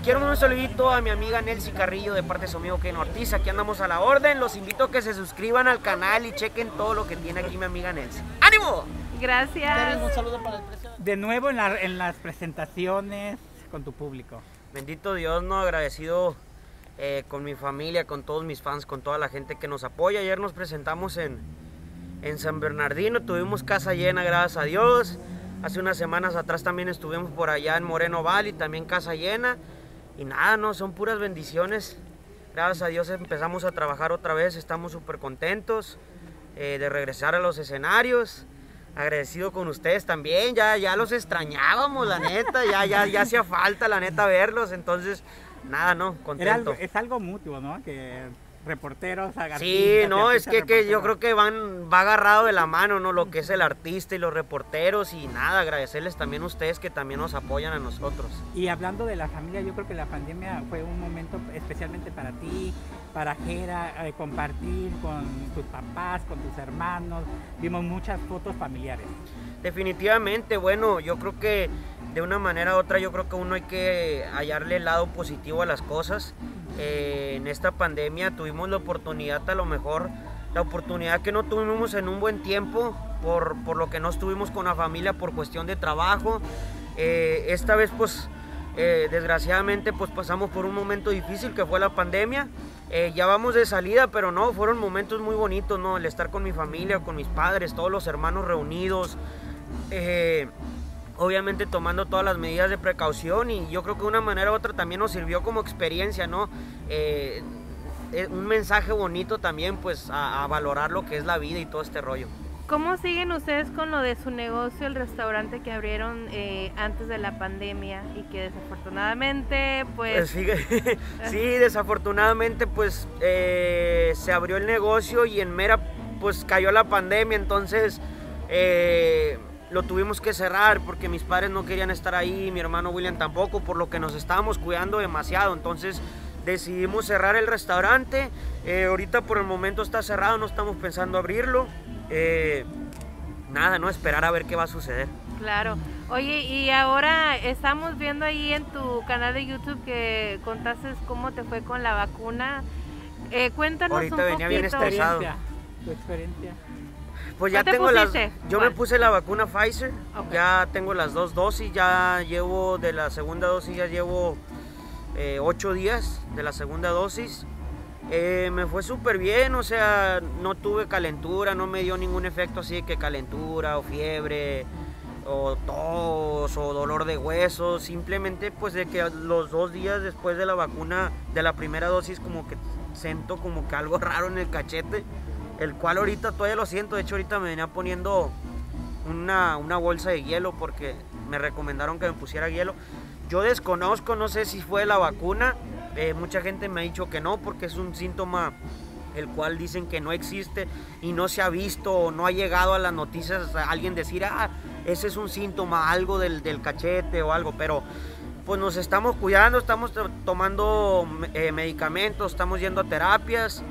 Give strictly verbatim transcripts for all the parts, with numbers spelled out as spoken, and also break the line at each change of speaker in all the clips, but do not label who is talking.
quiero un saludito a mi amiga Nelcy Carrillo de parte de su amigo Ken Ortiz. Aquí andamos a la orden. Los invito a que se suscriban al canal y chequen todo lo que tiene aquí mi amiga Nelcy. ¡Ánimo!
Gracias.
Un saludo para el presidente.
De nuevo en, la, en las presentaciones con tu público.
Bendito Dios, no agradecido eh, con mi familia, con todos mis fans, con toda la gente que nos apoya. Ayer nos presentamos en, en San Bernardino, tuvimos casa llena, gracias a Dios. Hace unas semanas atrás también estuvimos por allá en Moreno Valley, también casa llena. Y nada, no, son puras bendiciones. Gracias a Dios empezamos a trabajar otra vez, estamos súper contentos eh, de regresar a los escenarios. Agradecido con ustedes también, ya, ya los extrañábamos, la neta, ya, ya, ya hacía falta, la neta, verlos. Entonces, nada, no, contento.
Algo, es algo mutuo, ¿no? Que reporteros, artistas.
Sí, no,
artistas,
es que, que yo creo que van, va agarrado de la mano, ¿no? Lo que es el artista y los reporteros, y nada, agradecerles también a ustedes que también nos apoyan a nosotros.
Y hablando de la familia, yo creo que la pandemia fue un momento especialmente para ti, para Jera, eh, compartir con tus papás, con tus hermanos. Vimos muchas fotos familiares.
Definitivamente, bueno, yo creo que de una manera u otra, yo creo que uno hay que hallarle el lado positivo a las cosas. Eh, en esta pandemia tuvimos la oportunidad, a lo mejor, la oportunidad que no tuvimos en un buen tiempo, por, por lo que no estuvimos con la familia por cuestión de trabajo. Eh, esta vez, pues, eh, desgraciadamente, pues pasamos por un momento difícil que fue la pandemia. Eh, ya vamos de salida, pero no, fueron momentos muy bonitos, ¿no? El estar con mi familia, con mis padres, todos los hermanos reunidos. Eh, obviamente tomando todas las medidas de precaución, y yo creo que de una manera u otra también nos sirvió como experiencia, ¿no? Eh, un mensaje bonito también, pues, a, a valorar lo que es la vida y todo este rollo.
¿Cómo siguen ustedes con lo de su negocio, el restaurante que abrieron eh, antes de la pandemia y que desafortunadamente, pues...
pues sí, desafortunadamente, pues, eh, se abrió el negocio y en mera, pues, cayó la pandemia, entonces... Eh, lo tuvimos que cerrar porque mis padres no querían estar ahí, mi hermano William tampoco, por lo que nos estábamos cuidando demasiado. Entonces decidimos cerrar el restaurante. Eh, ahorita por el momento está cerrado, no estamos pensando abrirlo. Eh, nada, no, esperar a ver qué va a suceder.
Claro. Oye, y ahora estamos viendo ahí en tu canal de YouTube que contaste cómo te fue con la vacuna. Eh, cuéntanos
ahorita
un
venía
poquito.
bien estresado.
Tu experiencia.
Pues ya
¿Qué te
tengo las,
pusiste?
yo
¿Cuál?
me puse la vacuna Pfizer,
Okay.
Ya tengo las dos dosis, ya llevo de la segunda dosis, ya llevo eh, ocho días de la segunda dosis. Eh, me fue súper bien, o sea, no tuve calentura, no me dio ningún efecto así de que calentura o fiebre o tos o dolor de huesos, simplemente pues de que los dos días después de la vacuna, de la primera dosis, como que siento como que algo raro en el cachete, el cual ahorita todavía lo siento. De hecho ahorita me venía poniendo una, una bolsa de hielo porque me recomendaron que me pusiera hielo. Yo desconozco, no sé si fue la vacuna, eh, mucha gente me ha dicho que no, porque es un síntoma el cual dicen que no existe y no se ha visto o no ha llegado a las noticias a alguien decir, ah, ese es un síntoma, algo del, del cachete o algo, pero pues nos estamos cuidando, estamos tomando eh, medicamentos, estamos yendo a terapias.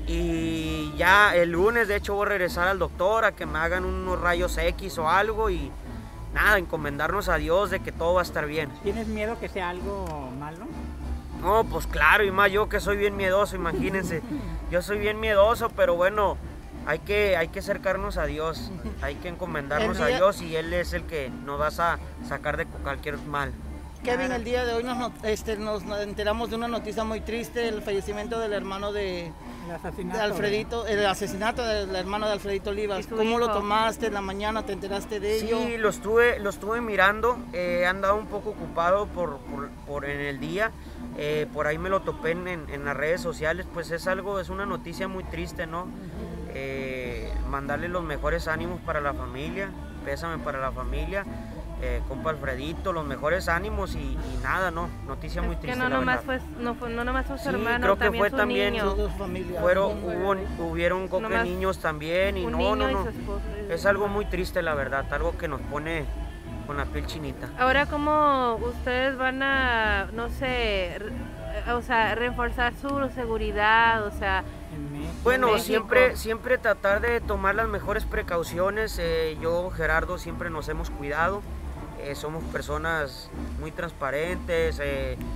Y ya el lunes, de hecho, voy a regresar al doctor a que me hagan unos rayos X o algo y nada, encomendarnos a Dios de que todo va a estar bien.
¿Tienes miedo que sea algo malo?
No, pues claro, y más yo que soy bien miedoso, imagínense. Yo soy bien miedoso, pero bueno, hay que, hay que acercarnos a Dios, hay que encomendarnos a Dios y Él es el que nos va a sacar de cualquier mal.
Kevin, el día de hoy nos, este, nos enteramos de una noticia muy triste, el fallecimiento del hermano de, de Alfredito, el asesinato del hermano de Alfredito Olivas. ¿Cómo hijo? Lo tomaste en la mañana? ¿Te enteraste de ello?
Sí, lo estuve, lo estuve mirando, eh, he andado un poco ocupado por, por, por en el día, eh, por ahí me lo topé en, en las redes sociales, pues es algo, es una noticia muy triste, ¿no? Eh, mandarle los mejores ánimos para la familia, pésame para la familia. Eh, compa Alfredito, los mejores ánimos y, y nada, no, noticia muy triste.
Que no nomás fue, no, fue, no nomás fue su
sí,
hermano,
creo que
también
fue
su
también,
niño.
Fueron, hubo, hubieron un poco de niños también y no, no, no, es algo muy triste la verdad, algo que nos pone con la piel chinita.
Ahora, ¿cómo ustedes van a, no sé, o sea, reforzar su seguridad, o sea...
Bueno, siempre, siempre tratar de tomar las mejores precauciones, eh, yo, Gerardo, siempre nos hemos cuidado. Eh, somos personas muy transparentes, eh,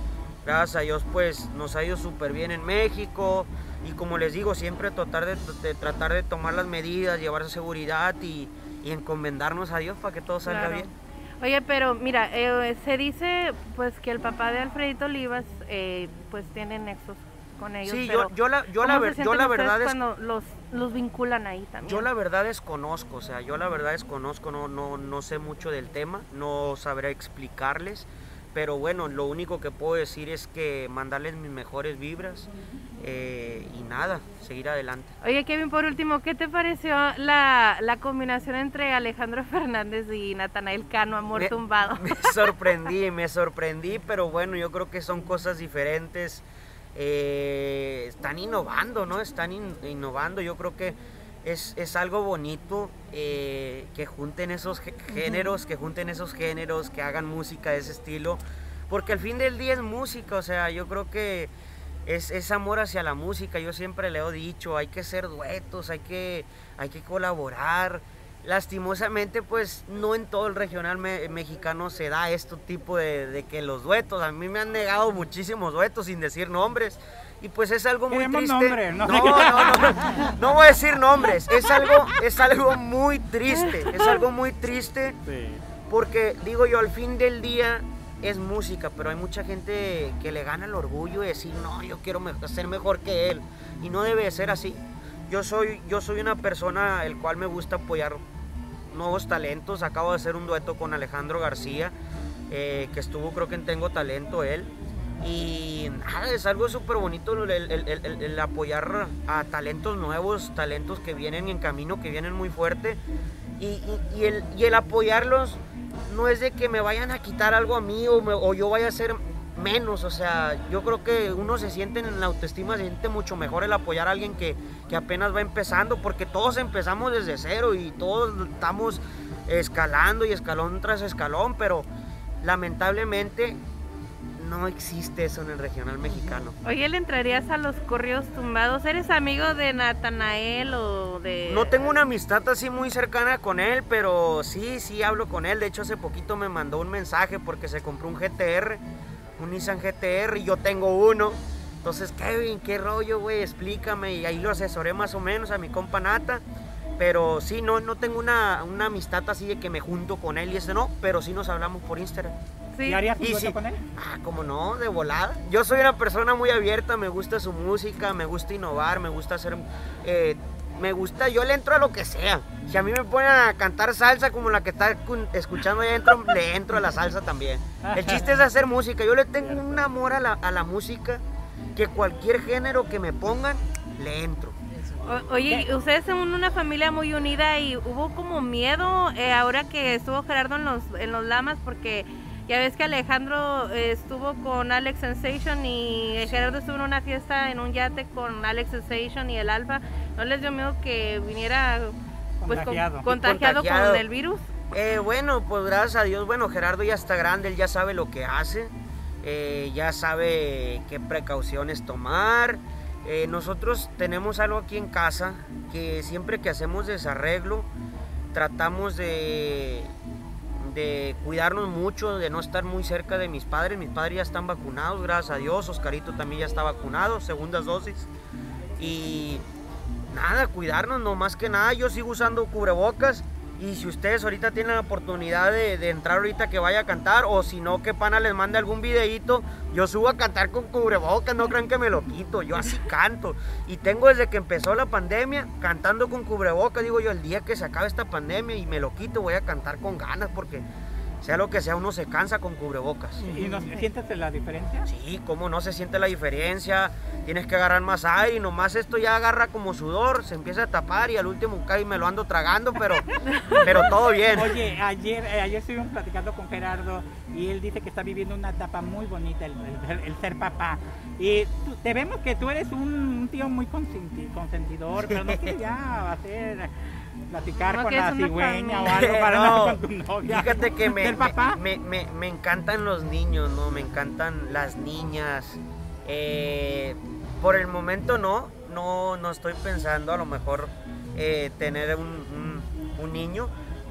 Gracias a Dios pues nos ha ido súper bien en México y como les digo, siempre tratar de, de, tratar de tomar las medidas, llevar seguridad y, y encomendarnos a Dios para que todo salga
Claro.
bien.
Oye, pero mira, eh, se dice pues que el papá de Alfredito Olivas eh, pues tiene nexos con ellos.
Sí,
pero
yo, yo la, yo la,
¿cómo
ver,
se
yo la
sienten
verdad
ustedes
es...
cuando los, los vinculan ahí también?
Yo la verdad desconozco, o sea, yo la verdad desconozco, no, no, no sé mucho del tema, no sabré explicarles, pero bueno, lo único que puedo decir es que mandarles mis mejores vibras eh, y nada, seguir adelante.
Oye, Kevin, por último, ¿qué te pareció la, la combinación entre Alejandro Fernández y Natanael Cano, Amor
Me-
Tumbado?
Me sorprendí, me sorprendí, pero bueno, yo creo que son cosas diferentes. Eh, están innovando, ¿no? Están in- innovando. Yo creo que es, es algo bonito eh, que junten esos gé- géneros, que junten esos géneros, que hagan música de ese estilo, porque al fin del día es música, o sea, yo creo que es, es amor hacia la música. Yo siempre le he dicho, hay que hacer duetos, hay que, hay que colaborar. Lastimosamente, pues no en todo el regional me- mexicano se da este tipo de, de que los duetos, a mí me han negado muchísimos duetos sin decir nombres y pues es algo muy
Queremos
triste.
nombres,
no,
no
no, no, no, no voy a decir nombres, es algo, es algo muy triste, es algo muy triste porque digo yo, al fin del día es música, pero hay mucha gente que le gana el orgullo de decir, no, yo quiero me- ser mejor que él y no debe de ser así. Yo soy, yo soy una persona el cual me gusta apoyar nuevos talentos. Acabo de hacer un dueto con Alejandro García, eh, que estuvo creo que en Tengo Talento él. Y nada, es algo súper bonito el, el- el- el- el apoyar a talentos nuevos, talentos que vienen en camino, que vienen muy fuerte. Y, y- y el, y el apoyarlos no es de que me vayan a quitar algo a mí o, me- o yo vaya a ser menos, o sea, yo creo que uno se siente en la autoestima, se siente mucho mejor el apoyar a alguien que, que apenas va empezando, porque todos empezamos desde cero y todos estamos escalando y escalón tras escalón, pero lamentablemente no existe eso en el regional mexicano.
Oye, ¿le entrarías a los corridos tumbados? ¿Eres amigo de Natanael o de...?
No tengo una amistad así muy cercana con él, pero sí, sí hablo con él. De hecho, hace poquito me mandó un mensaje porque se compró un G T R, un Nissan G T R, y yo tengo uno. Entonces, Kevin, ¿qué rollo, güey? Explícame. Y ahí lo asesoré más o menos a mi compa Nata. Pero sí, no, no tengo una, una amistad así de que me junto con él y ese no, pero sí nos hablamos por Instagram.
Sí.
¿Y harías un
Y
dueto
sí.
con él?
Ah, como no, de volada. Yo soy una persona muy abierta, me gusta su música, me gusta innovar, me gusta hacer... eh, me gusta, yo le entro a lo que sea. Si a mí me ponen a cantar salsa como la que está cu- escuchando ahí adentro, le entro a la salsa también. El chiste es hacer música. Yo le tengo un amor a la, a la música que cualquier género que me pongan, le entro.
O- oye, ustedes son una familia muy unida y hubo como miedo eh, ahora que estuvo Gerardo en los, en los Lamas, porque ya ves que Alejandro eh, estuvo con Alex Sensation y eh, Gerardo estuvo en una fiesta en un yate con Alex Sensation y el Alfa. ¿No les dio miedo que viniera pues, con-
Contagiado.
contagiado,
Contagiado.
con el virus?
Eh, bueno, pues gracias a Dios, bueno, Gerardo ya está grande, él ya sabe lo que hace, eh, ya sabe qué precauciones tomar. Eh, nosotros tenemos algo aquí en casa que siempre que hacemos desarreglo tratamos de, de cuidarnos mucho, de no estar muy cerca de mis padres. Mis padres ya están vacunados, gracias a Dios. Oscarito también ya está vacunado, segundas dosis. Y nada, cuidarnos, no más que nada. Yo sigo usando cubrebocas. Y si ustedes ahorita tienen la oportunidad de, de entrar ahorita que vaya a cantar, o si no, que pana les mande algún videíto, yo subo a cantar con cubrebocas, no crean que me lo quito, yo así canto. Y tengo desde que empezó la pandemia cantando con cubrebocas. Digo yo, el día que se acabe esta pandemia y me lo quito, voy a cantar con ganas, porque sea lo que sea, uno se cansa con cubrebocas.
¿Y no sientes la diferencia?
Sí, cómo no se siente la diferencia, tienes que agarrar más aire y nomás esto ya agarra como sudor, se empieza a tapar y al último cae y me lo ando tragando, pero, pero todo bien.
Oye, ayer, eh, ayer estuvimos platicando con Gerardo y él dice que está viviendo una etapa muy bonita, el, el- el ser papá. Y tú- te vemos que tú eres un, un tío muy consenti- consentidor, pero no quieres ya hacer... platicar
No,
con
que es
la
una
cigüeña o
familia.
algo para
No,
andar con tu novia.
Fíjate que me,
¿Ser papá?
me, me, me encantan los niños, ¿no? Me encantan las niñas. Eh, por el momento no, no, no estoy pensando a lo mejor eh, tener un, un- un niño,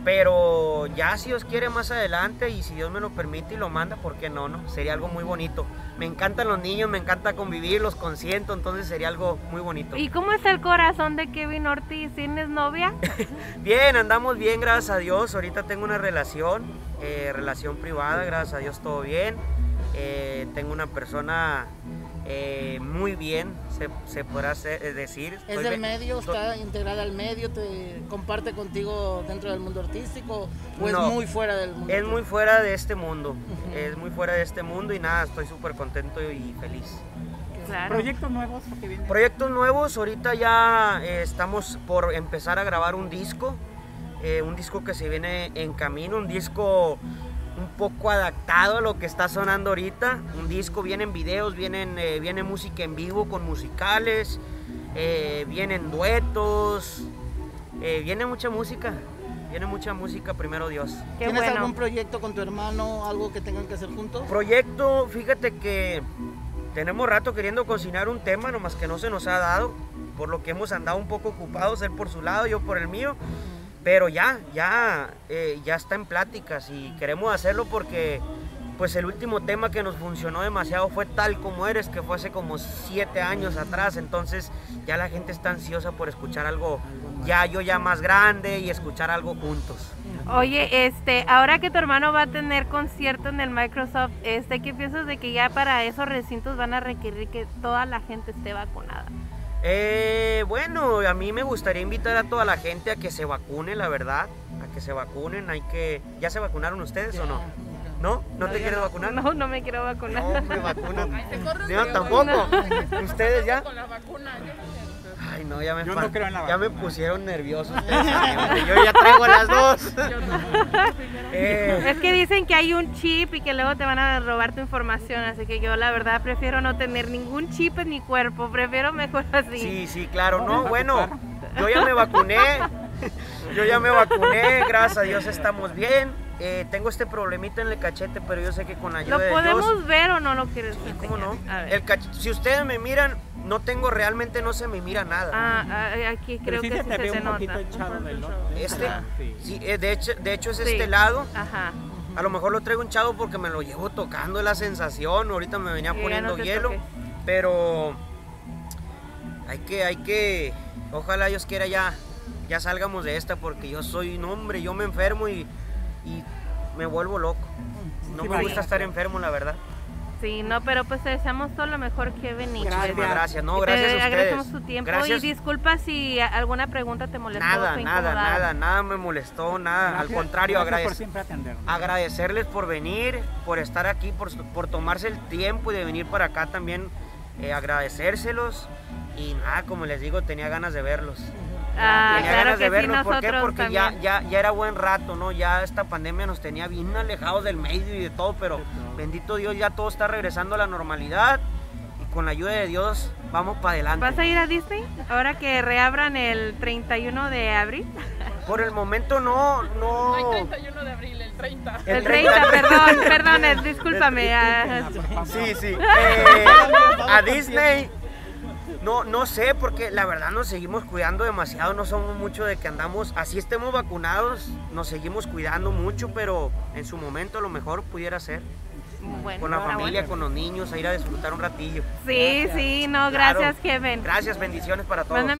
Pero ya si Dios quiere más adelante y si Dios me lo permite y lo manda, ¿por qué no? no? Sería algo muy bonito. Me encantan los niños, me encanta convivir, los consiento, entonces sería algo muy bonito.
¿Y cómo está el corazón de Kevin Ortiz? ¿Tienes novia?
Bien, andamos bien, gracias a Dios. Ahorita tengo una relación, eh, relación privada, gracias a Dios todo bien. Eh, tengo una persona eh, muy bien, se, se podrá hacer, eh, decir.
¿Es
Estoy
del
be-
medio?
to-
¿Está integrada al medio? ¿Te comparte contigo dentro del mundo artístico? ¿O es
No,
muy fuera del mundo?
Es muy fuera de este mundo, es muy fuera de este mundo y nada, estoy súper contento y feliz.
Claro.
¿Proyectos nuevos que vienen?
Proyectos nuevos, ahorita ya eh, estamos por empezar a grabar un disco, eh, un disco que se viene en camino, un disco un poco adaptado a lo que está sonando ahorita, un disco, vienen videos, vienen, eh, viene música en vivo con musicales, eh, vienen duetos, eh, viene mucha música, viene mucha música, primero Dios.
Qué
¿Tienes
bueno.
algún proyecto con tu hermano, algo que tengan que hacer juntos?
Proyecto, fíjate que tenemos rato queriendo cocinar un tema, nomás que no se nos ha dado, por lo que hemos andado un poco ocupados, él por su lado, yo por el mío, pero ya, ya, eh, ya está en pláticas y queremos hacerlo porque pues el último tema que nos funcionó demasiado fue Tal Como Eres, que fue hace como siete años atrás, entonces ya la gente está ansiosa por escuchar algo, ya yo ya más grande y escuchar algo juntos.
Oye, este, ahora que tu hermano va a tener concierto en el Microsoft, este, ¿qué piensas de que ya para esos recintos van a requerir que toda la gente esté vacunada?
Eh, bueno, a mí me gustaría invitar a toda la gente a que se vacune, la verdad, a que se vacunen, hay que... ¿Ya se vacunaron ustedes o no? ¿No? ¿No te
yo
quieres
no.
vacunar?
No, no me quiero vacunar.
No, me vacunan. Yo tampoco. ¿Ustedes ya? Ay, no, ya me,
Yo
fa-
no creo en la
ya me
vacuna.
pusieron nervioso. ustedes, yo ya traigo las dos. Eh,
Es que dicen que hay un chip y que luego te van a robar tu información, así que yo la verdad prefiero no tener ningún chip en mi cuerpo, prefiero mejor así.
sí, sí, claro. No, bueno, yo ya me vacuné. Yo ya me vacuné, gracias a Dios estamos bien. Eh, tengo este problemita en el cachete, pero yo sé que con la ayuda
¿Lo
de
podemos
Dios...
ver o no lo quieres
Sí,
enseñar?
¿cómo no?
A ver.
El cach- si ustedes me miran, no tengo realmente, no se me mira nada.
Ah, ah, aquí
Pero
creo
sí
que
se
sí
te
se,
ve
te
un poquito
nota.
hinchado del otro.
Este,
Ajá.
Sí.
sí, eh, de hecho, de hecho es
Sí.
este lado.
Ajá.
A lo mejor lo traigo hinchado porque me lo llevo tocando, es la sensación. Ahorita me venía
Sí, ya
poniendo
no te
hielo,
toques.
pero hay que, hay que, ojalá Dios quiera ya, ya salgamos de esta porque yo soy un hombre, yo me enfermo y, y me vuelvo loco. No
Sí,
me
vaya.
gusta estar enfermo, la verdad.
Sí, no, pero pues te deseamos todo lo mejor, Kevin. Y
Gracias.
Muchísimas gracias, no,
y te
gracias a
agradecemos
ustedes.
tu tiempo
Gracias.
y disculpa si a- alguna pregunta te molestó.
Nada,
te
nada,
incomodaba.
nada, nada me molestó, nada. Al
Gracias-
contrario,
gracias por
agradezco.
siempre atendernos.
Agradecerles por venir, por estar aquí, por, por tomarse el tiempo y de venir para acá también, eh, agradecérselos. Y nada, como les digo, tenía ganas de verlos.
Ah,
tenía
claro
ganas
que
de
sí,
verlos, ¿por qué?
nosotros
Porque ya,
también.
ya, ya era buen rato, ¿no? Ya esta pandemia nos tenía bien alejados del medio y de todo, pero bendito Dios, ya todo está regresando a la normalidad. Y con la ayuda de Dios, vamos para adelante.
¿Vas a ir a Disney ahora que reabran el treinta y uno de abril?
Por el momento no, no.
No hay treinta y uno de abril, el treinta.
El treinta, perdón, perdón, eh, discúlpame. ah,
Sí, sí. Eh, a Disney, no, no sé, porque la verdad nos seguimos cuidando demasiado, no somos mucho de que andamos, así estemos vacunados, nos seguimos cuidando mucho, pero en su momento a lo mejor pudiera ser.
bueno,
Con la
ahora
familia,
bueno.
con los niños, a ir a disfrutar un ratillo.
Sí, sí, no,
Claro.
gracias, Kevin.
Gracias, bendiciones para todos.
Mándame